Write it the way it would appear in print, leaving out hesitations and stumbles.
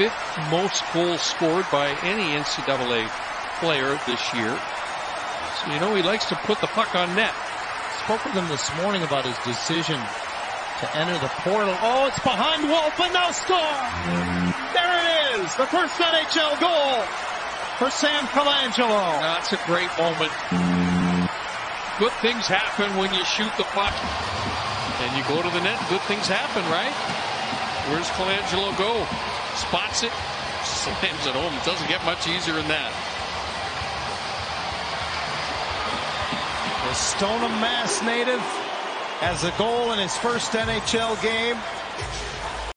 5th most goals scored by any NCAA player this year. So you know he likes to put the puck on net. Spoke with him this morning about his decision to enter the portal. Oh, it's behind Wolf, and now score! There it is! The first NHL goal for Sam Colangelo. That's a great moment. Good things happen when you shoot the puck and you go to the net. Good things happen, right? Where's Colangelo go? Spots it, slams it home. It doesn't get much easier than that. The Stoneham Mass native has a goal in his first NHL game.